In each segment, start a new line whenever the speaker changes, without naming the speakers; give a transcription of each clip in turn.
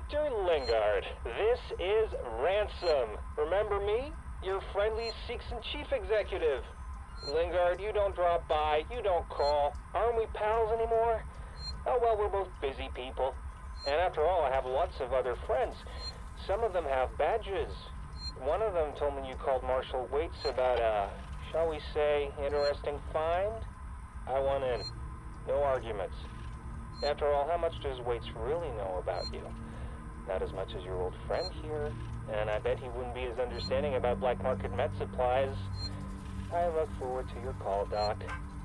Dr. Lingard, this is Ransom. Remember me? Your friendly Seegson chief executive. Lingard, you don't drop by, you don't call. Aren't we pals anymore? Oh well, we're both busy people. And after all, I have lots of other friends. Some of them have badges. One of them told me you called Marshal Waits about a, shall we say, interesting find? I want in. No arguments. After all, how much does Waits really know about you? Not as much as your old friend here. And I bet he wouldn't be as understanding about black market med supplies. I look forward to your call, Doc.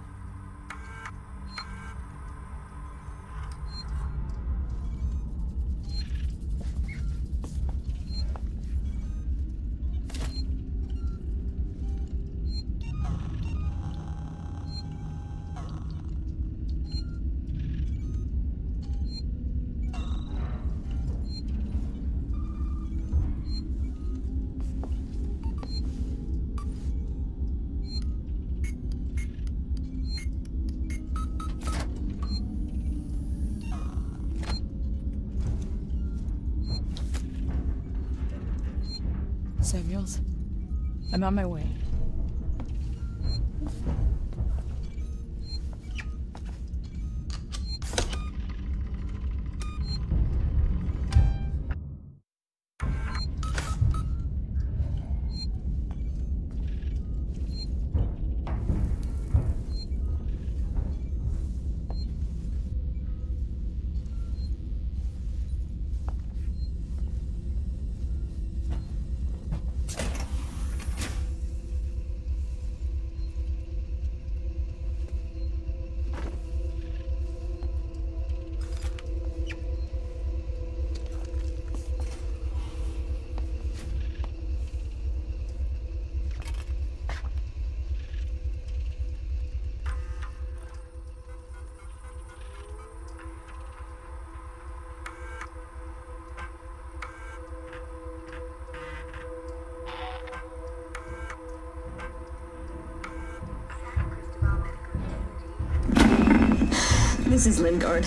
Samuels, I'm on my way.
This is Lingard.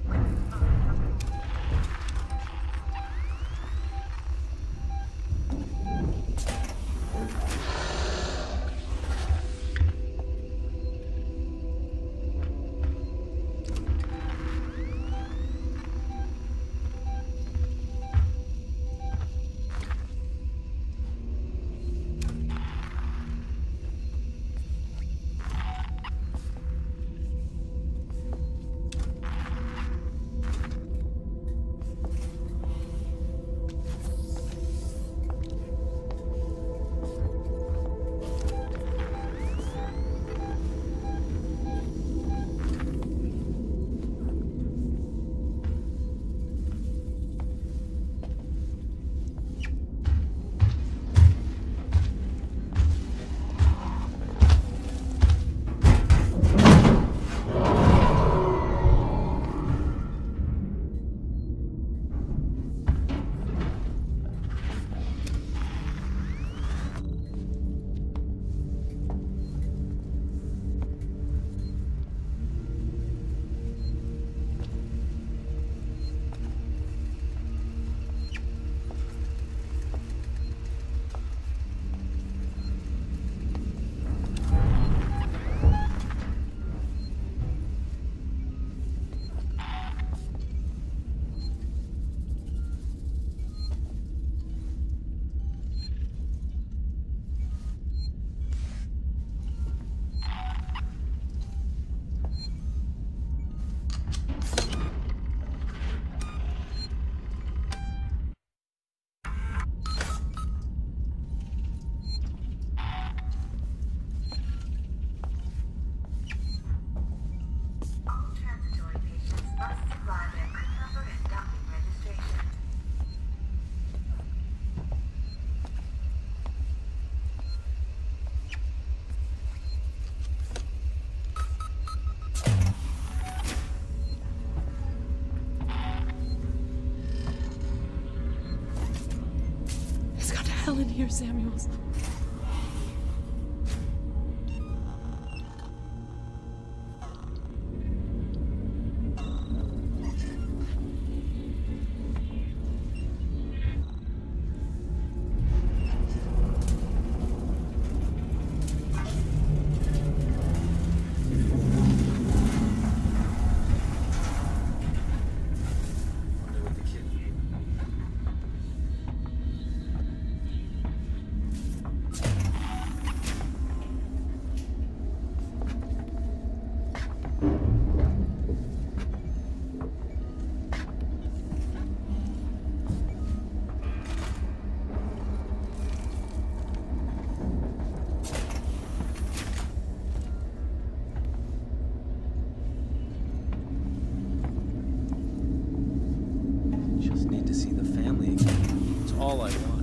In here, Samuels.
all I want.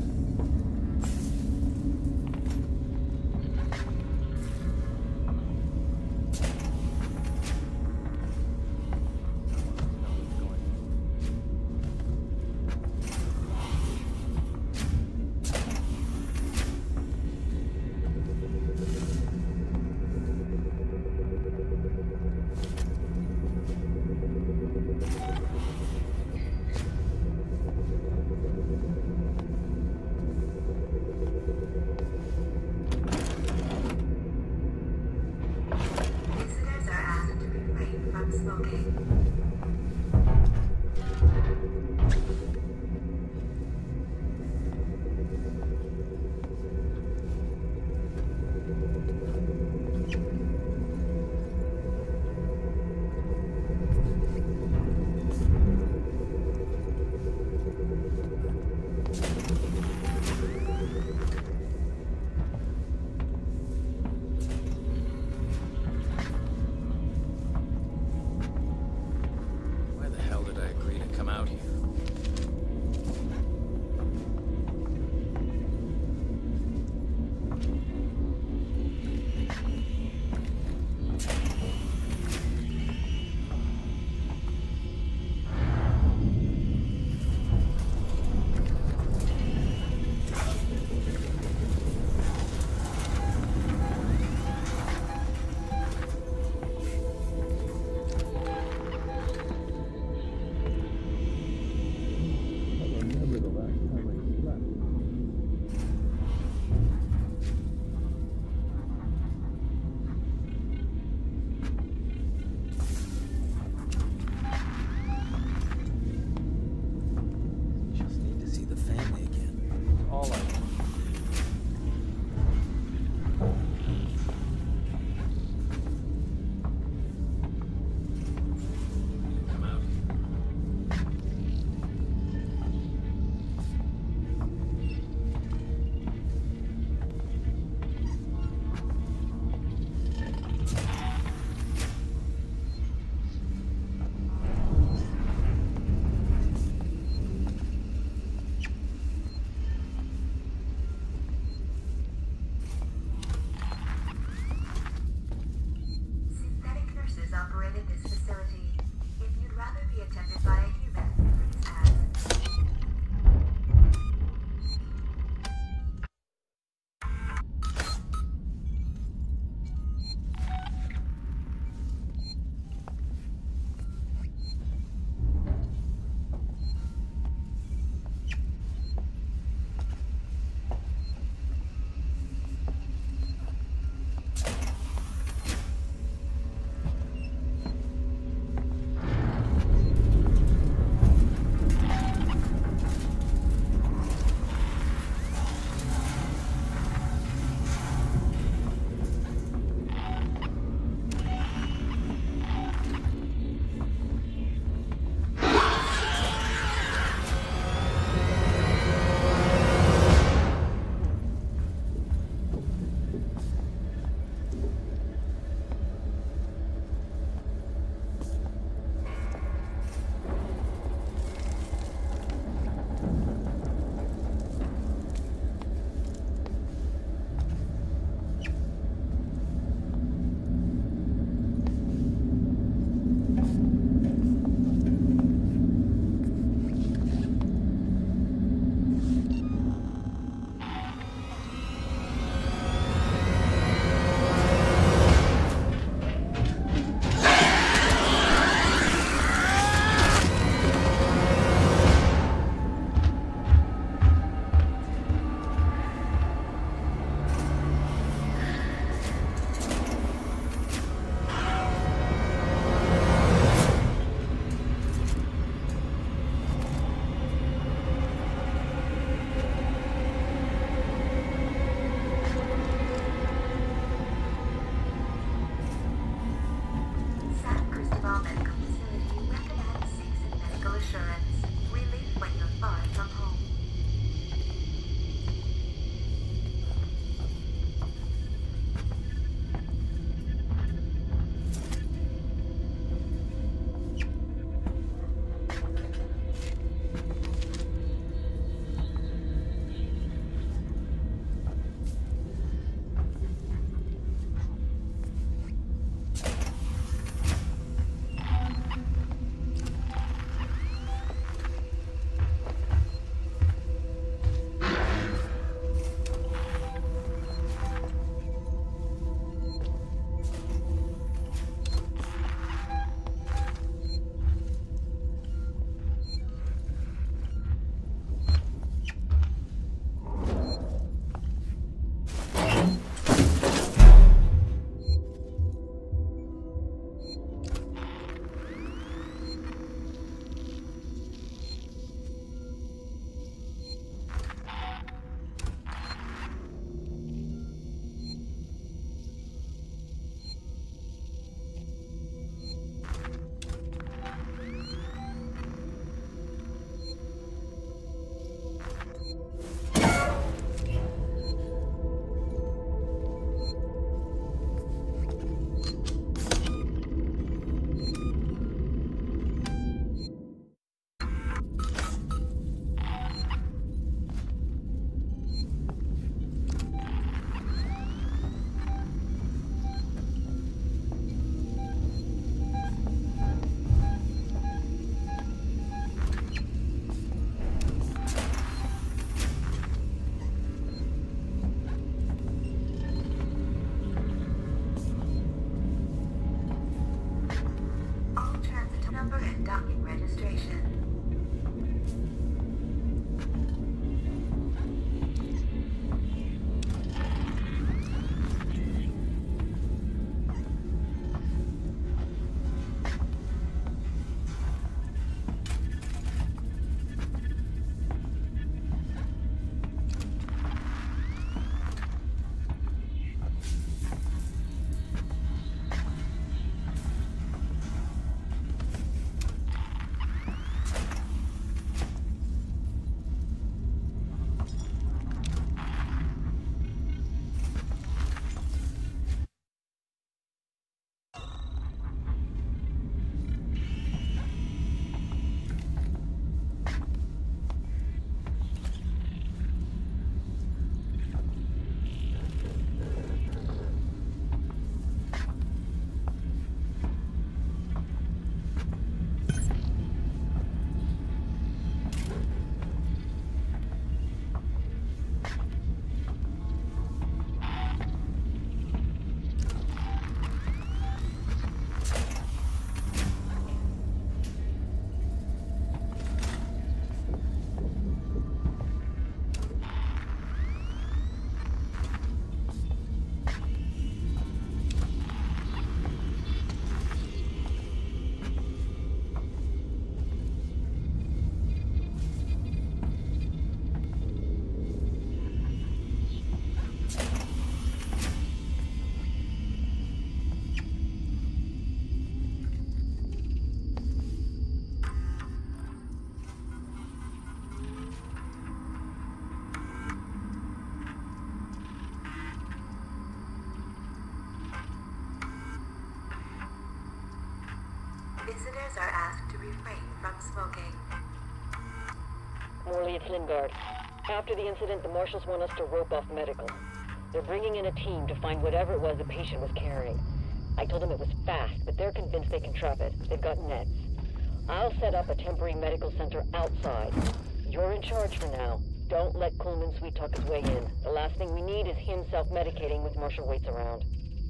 Visitors are asked to refrain from smoking.
Morley, it's Lingard. After the incident, the marshals want us to rope off medical. They're bringing in a team to find whatever it was the patient was carrying. I told them it was fast, but they're convinced they can trap it. They've got nets. I'll set up a temporary medical center outside. You're in charge for now. Don't let Coleman sweet talk his way in. The last thing we need is him self-medicating with Marshal Waits around.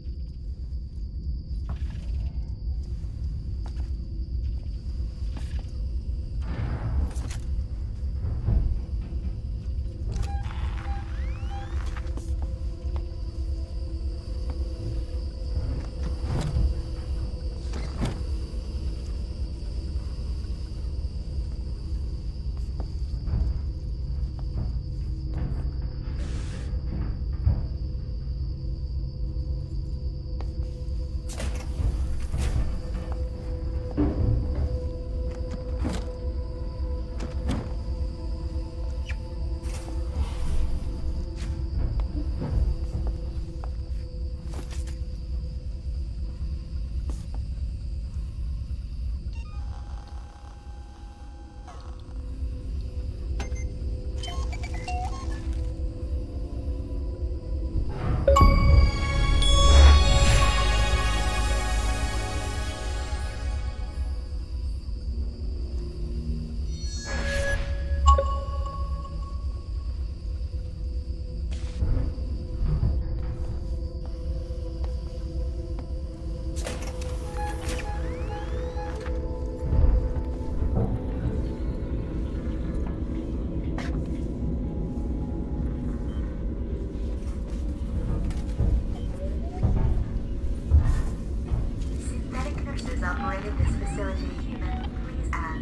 Operated this facility, human. Please ask.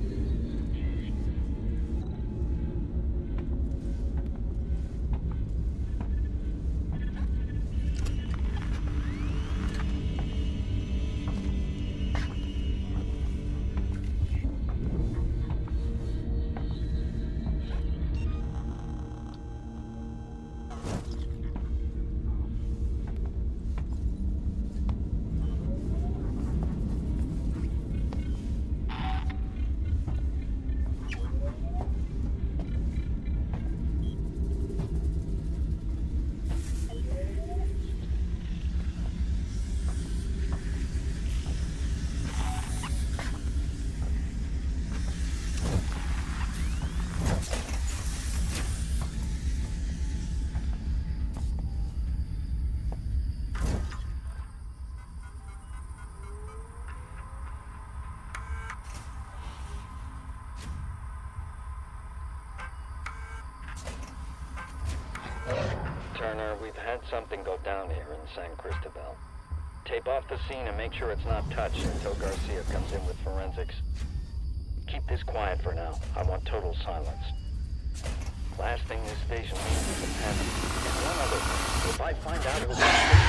Turner, we've had something go down here in San Cristobal. Tape off the scene and make sure it's not touched until Garcia comes in with forensics. Keep this quiet for now. I want total silence. Last thing this station needs is a panic. And one other thing, if I find out it was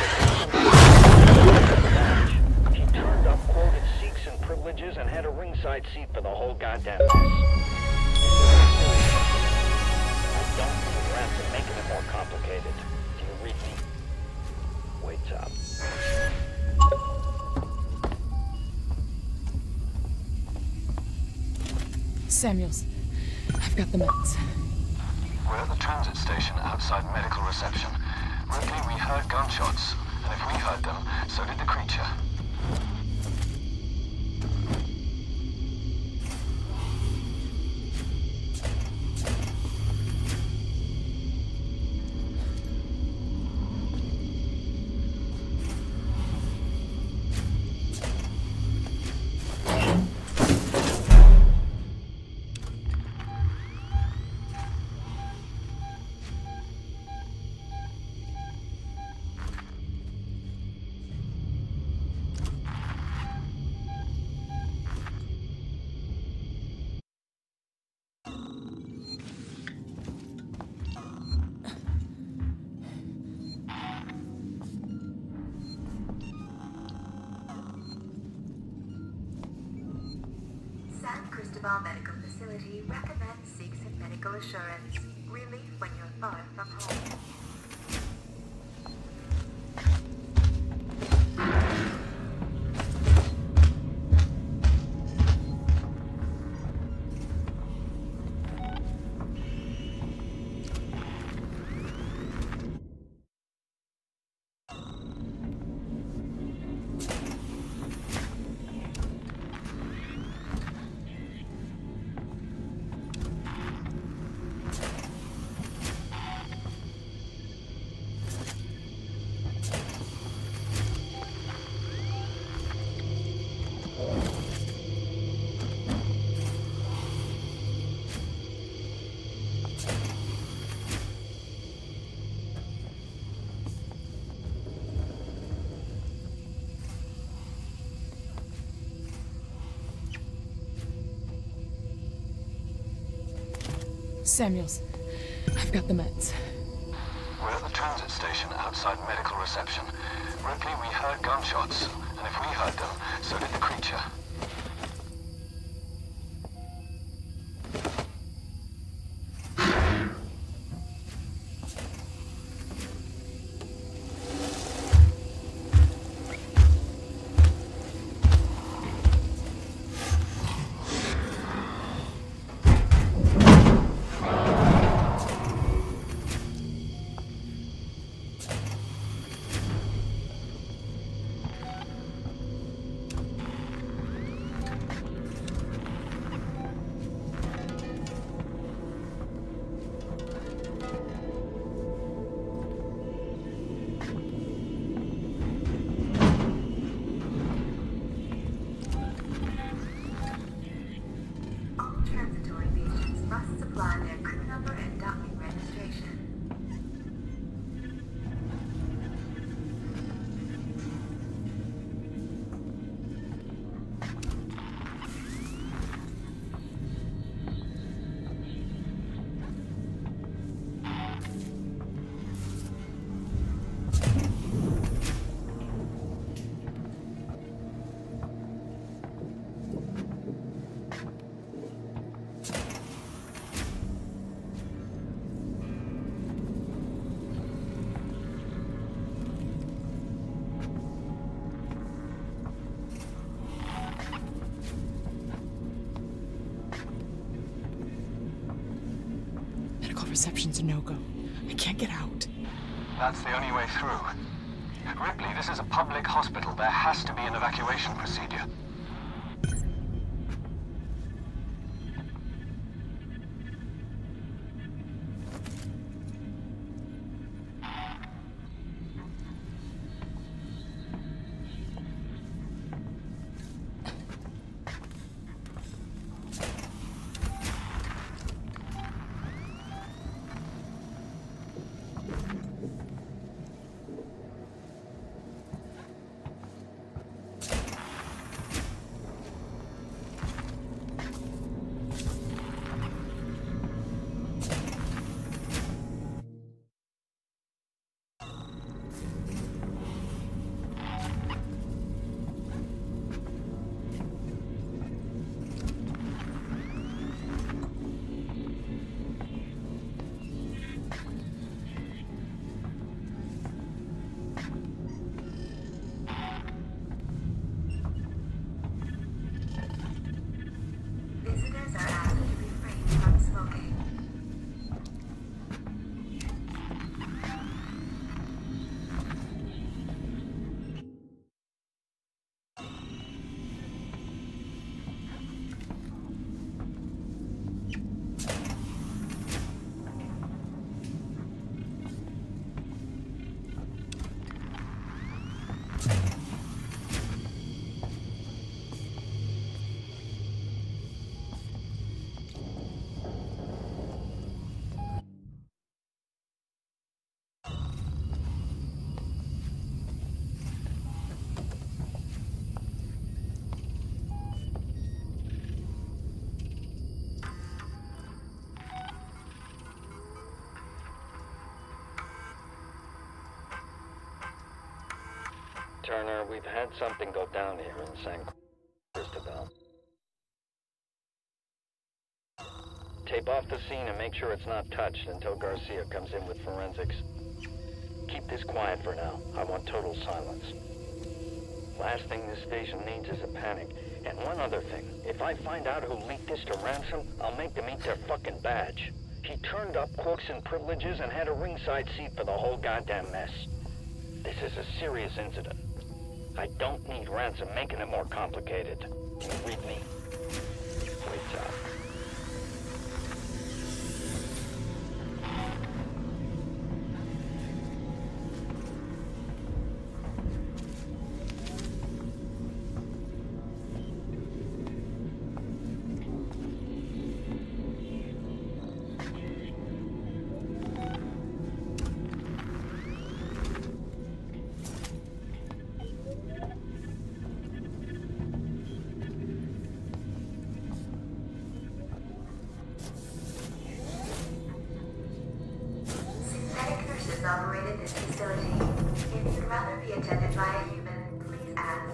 a he turned up quoted Sikhs and privileges and had a ringside seat for the whole goddamn mess. I don't think ransom making it more complicated. Do you read me? Wait up.
Samuels, I've got the meds.
We're at the transit station outside medical reception. Ripley, we heard gunshots, and if we heard them, so did the creature.
San Cristobal Medical Facility recommends seeks and medical assurance. Relief when you're far from home.
Samuels, I've got the meds.
We're at the transit station outside medical reception. Ripley, we heard gunshots, and if we heard them, so did the creature.
Reception's a no-go. I can't get out.
That's the only way through. Ripley, this is a public hospital. There has to be an evacuation procedure.
Turner, we've had something go down here in San Cristobal. Tape off the scene and make sure it's not touched until Garcia comes in with forensics. Keep this quiet for now. I want total silence. Last thing this station needs is a panic. And one other thing. If I find out who leaked this to Ransom, I'll make them eat their fucking badge. He turned up quirks and privileges and had a ringside seat for the whole goddamn mess. This is a serious incident. I don't need Ransom making it more complicated. You read me? Waits out.
If you'd rather be attended by a human, please ask.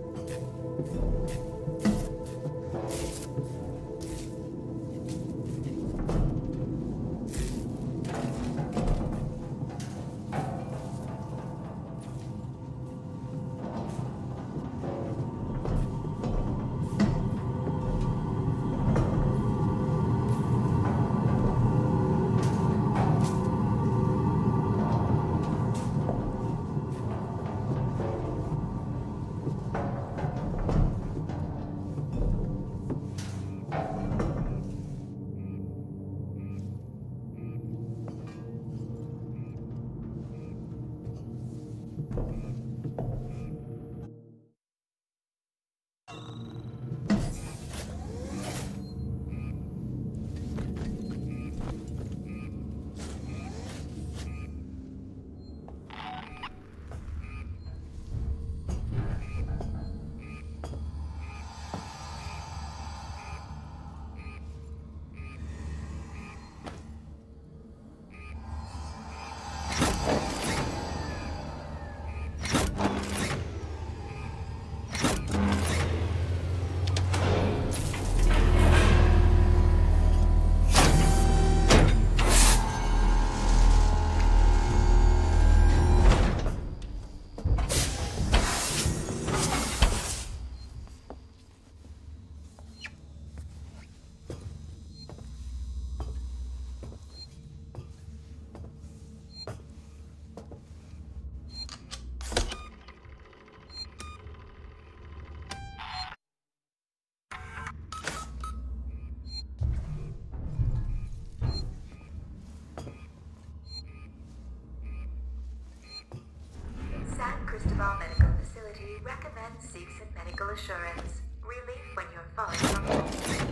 Cristobal Medical Facility recommends Seegson Medical Assurance. Relief when you're far from home.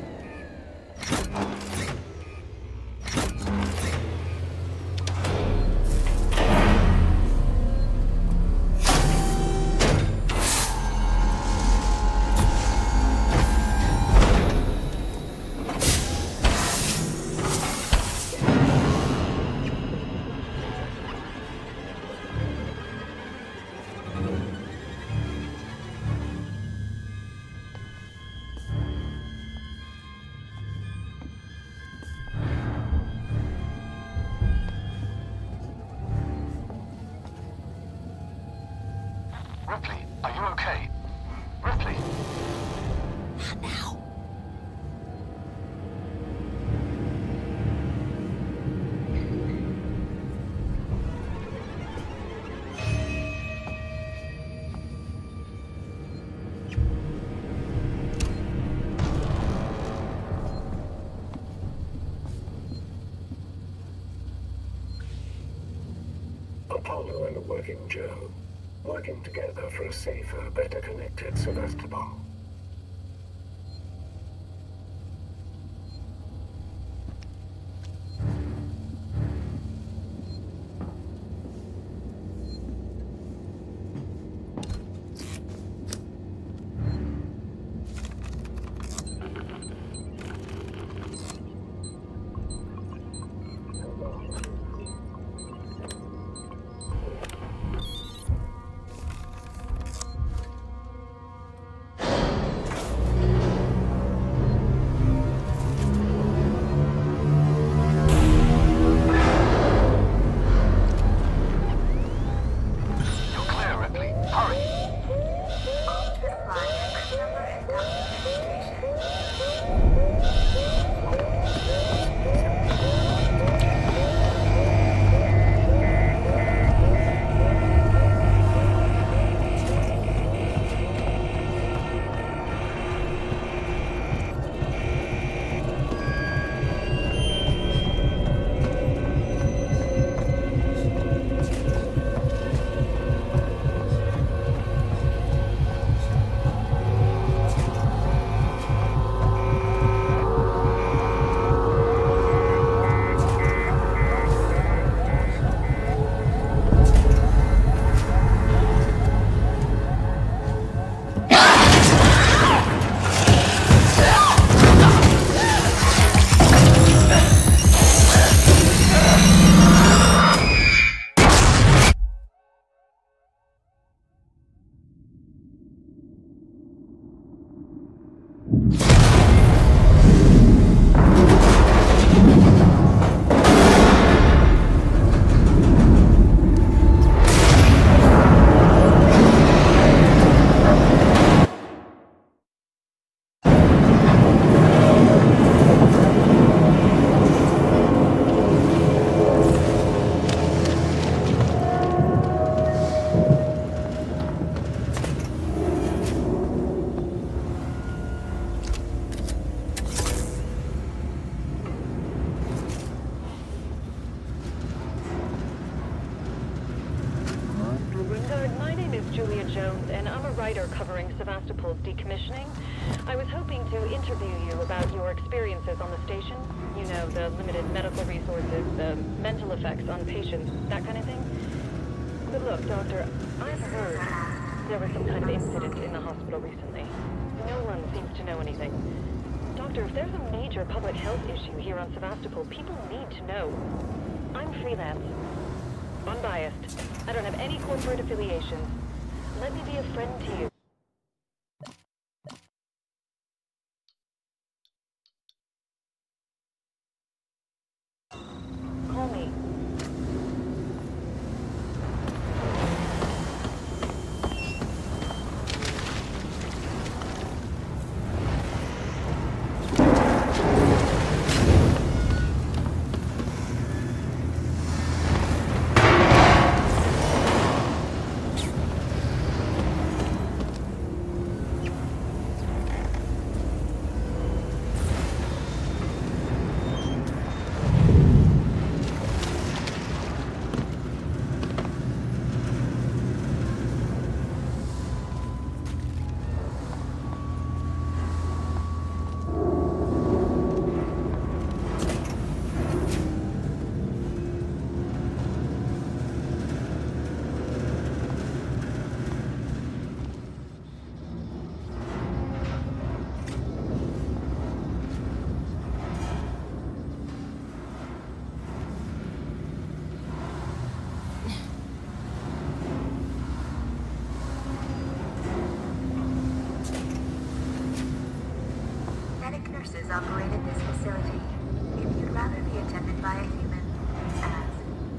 Ripley, are you okay? Ripley?
Not now.
Apollo and a working Joe, working together for a safer, better connected Sevastopol.
writer covering Sevastopol's decommissioning. I was hoping to interview you about your experiences on the station. You know, the limited medical resources, the mental effects on patients, that kind of thing. But look, Doctor, I've heard there was some kind of incident in the hospital recently. No one seems to know anything. Doctor, if there's a major public health issue here on Sevastopol, people need to know. I'm freelance. Unbiased. I don't have any corporate affiliations. Let me be a friend to you. Call me.
Nurses operated this facility. If you'd rather be attended by a human, ask.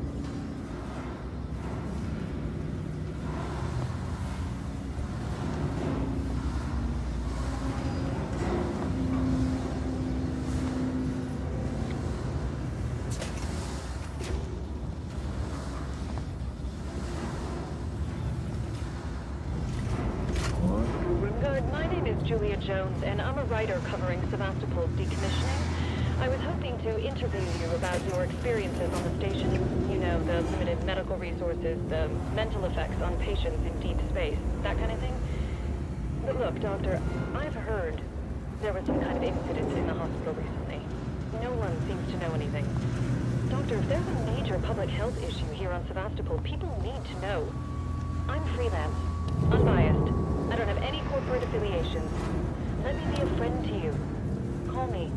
My name is Julia Jones, and I'm a writer covering Sevastopol's decommissioning. I was hoping to interview you about your experiences on the station. You know, the limited medical resources, the mental effects on patients in deep space, that kind of thing. But look, Doctor, I've heard there was some kind of incident in the hospital recently. No one seems to know anything. Doctor, if there's a major public health issue here on Sevastopol, people need to know. I'm freelance, unbiased. I don't have any corporate affiliations. Let me be a friend to you. Call me.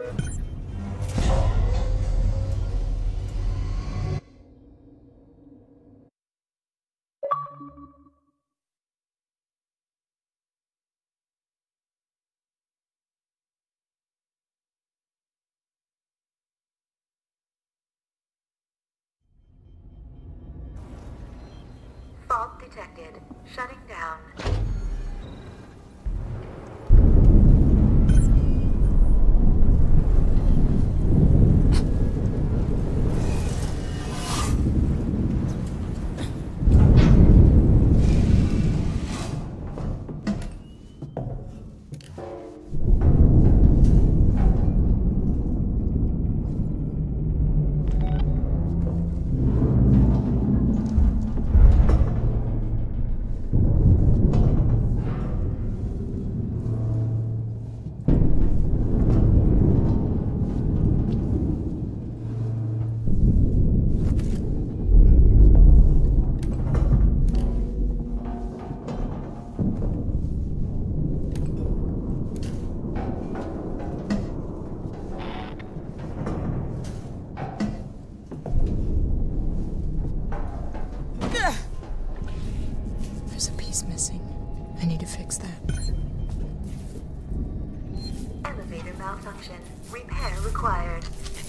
Fault detected. Shutting down.
There's a piece missing. I need to fix that.
Elevator malfunction. Repair required.